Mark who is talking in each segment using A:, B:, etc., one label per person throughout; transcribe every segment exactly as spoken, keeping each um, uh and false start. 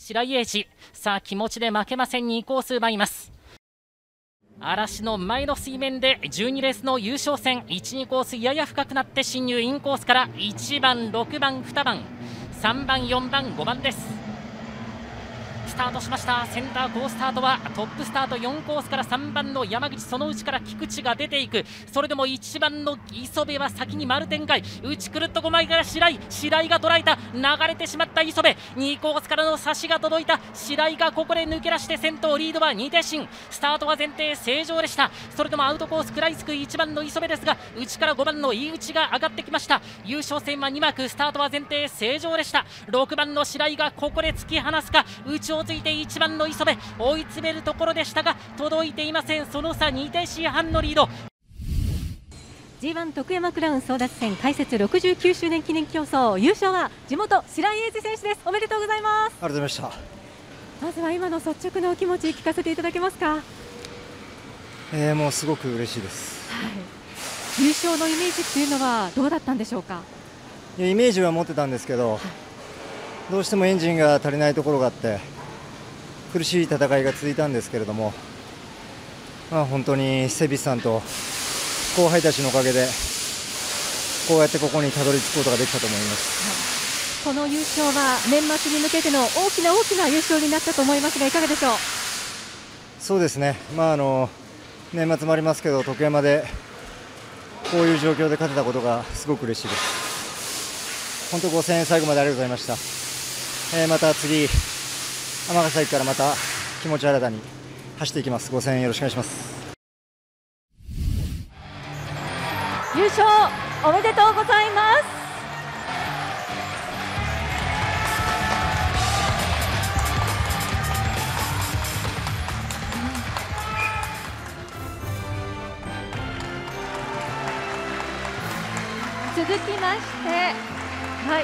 A: 白井英二。さあ気持ちで負けませんにコース奪います。嵐の前の水面でじゅうにレースの優勝戦、いち、にコースやや深くなって進入、インコースからいちばん、ろくばん、にばん、さんばん、よんばん、ごばんです。スタートしました。センター好スタートはトップスタートよんコースからさんばんの山口、その内から菊池が出ていく。それでもいちばんの磯部は先に丸展開、内くるっとごまいから白井、白井が捉えた、流れてしまった磯部、にコースからの差しが届いた白井がここで抜け出して先頭、リードはに手進。スタートは前提正常でした。それでもアウトコース食らいつくいちばんの磯部ですが、内からごばんの飯内が上がってきました。優勝戦はにマーク、スタートは前提正常でした。ろくばんの白井がここで突き放すか、内をついていちばんの磯部、追い詰めるところでしたが届いていません。その差に手四半のリード。
B: ジーワン 徳山クラウン争奪戦開設ろくじゅうきゅうしゅうねん記念競争、優勝は地元白井英二選手です。おめでとうございます。
C: ありがとうございました。
B: まずは今の率直なお気持ち聞かせていただけますか。
C: えー、もうすごく嬉しいです、
B: はい、優勝のイメージっていうのはどうだったんでしょうか。
C: いやイメージは持ってたんですけど、はい、どうしてもエンジンが足りないところがあって苦しい戦いが続いたんですけれども、まあ、本当にセビスさんと後輩たちのおかげでこうやってここにたどり着くことができたと思います、
B: はい、この優勝は年末に向けての大きな大きな優勝になったと思いますがいかがでしょう。
C: そうですね、まあ、あの年末もありますけど徳山でこういう状況で勝てたことがすごく嬉しいです。本当ご戦最後までありがとうございました、えー、また次尼崎からまた気持ち新たに走っていきます。ご声援よろしくお願いします。
B: 優勝おめでとうございます。続きまして、はい、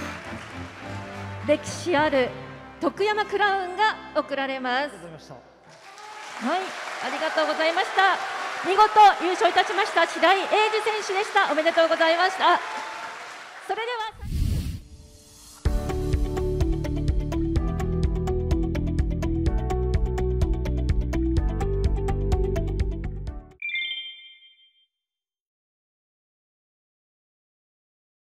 B: 歴史ある徳山クラウンが贈られます。はい、ありがとうございました。見事優勝いたしました白井英二選手でした。おめでとうございました。それでは